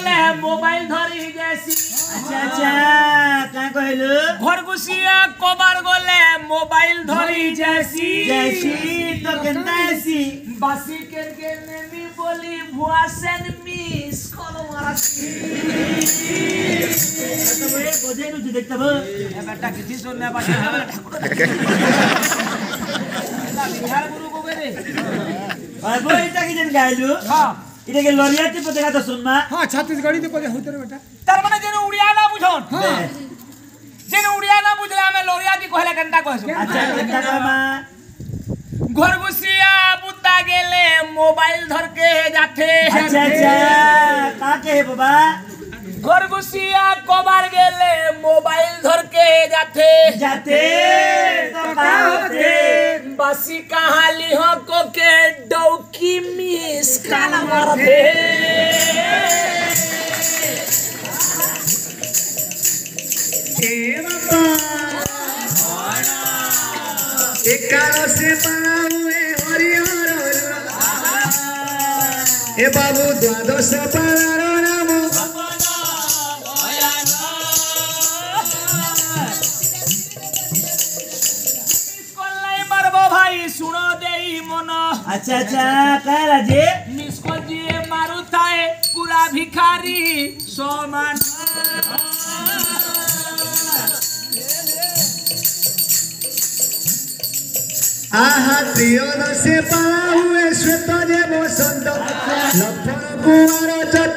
गले मोबाइल धरी जैसी अच्छा क्या कहलु घर घुसिया कबार गले मोबाइल धरी जैसी तो केनता ऐसी बासी के नेमी बोली भुआ सेन मिस कॉल मारसी तो ये बजे नु देखता ब ए बेटा किसी सुनने बात बिहार गुरु को रे अब इटा की जन गायलु हां इटा के लरियाती पते का तो सुनमा हां छत्तीसगढ़ी तो पते होतरे बेटा तार माने जेन उड़िया ना बुझन जेन उड़िया ना बुझला हमें लरियाती कहले केनता कहसु अच्छा केनता कहमा घर घुसिया बुता गेले मोबाइल धर के जाथे अच्छा का के बाबा घर घुसिया कबार गेले मोबाइल धर के जाथे तो का होते बासी कहाली हो को के डौकी मिस काला मारथे ए बाबा एकारो से पावे हरिहर ए बाबू द्वादश पालार नाम भाई सुनो देई मन अच्छा कह राजे मिसको जी मारू थाए पूरा भिखारी सोमान आहा त्रियोदशे पाला हुए श्वेत जे बसंत लफन कुमार चत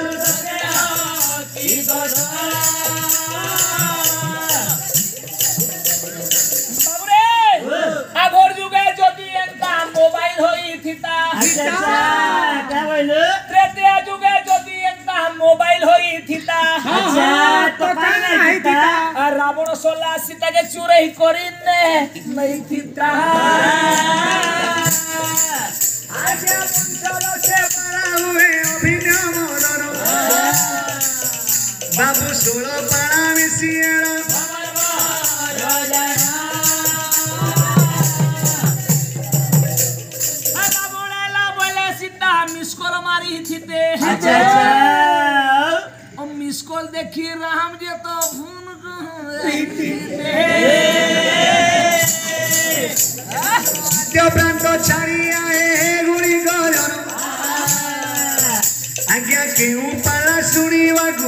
आगोर जुगे जदि एनका मोबाइल होई थिता अच्छा क्या बोलु त्रेते जुगे जदि एनका मोबाइल होई थिता अच्छा तो का नहीं था रावण 16 सीता के चुरई करिने नहीं थिता आजा पंचल से पाला हुए अभिनव मनन बाबू 16 पाला मिसिएला मिसकॉल मारी थीते अच्छा और मिसकॉल देखी राम जे तो फोन त्यो प्रांत छाड़ी आए गुड़ी गरन आज्ञा केहू पाला सुनिवा गु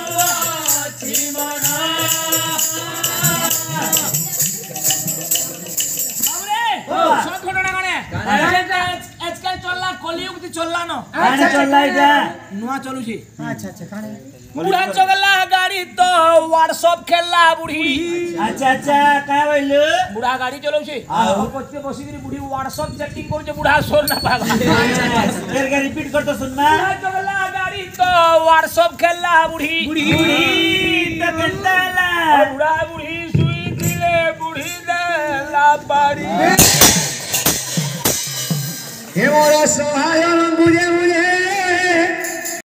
आजकल चलला कलियुग ती चलला न काने चलला इटा नुआ चलू छी अच्छा काने बुढ़ा चगला गाड़ी तो व्हाट्सएप खेलला बुढ़ी अच्छा का बोलु बुढ़ा गाड़ी चलौ छी और पछे बसी करी बुढ़ी व्हाट्सएप चैटिंग कर जे बुढ़ा सोर ना पागा फिर का रिपीट कर तो सुनमा बुढ़ा चगला गाड़ी तो व्हाट्सएप खेलला बुढ़ी तो केनताला बुढ़ा बुढ़ी सुई दिले बुढ़ी दे ला बाड़ी हे मोर सहाय रंगुजे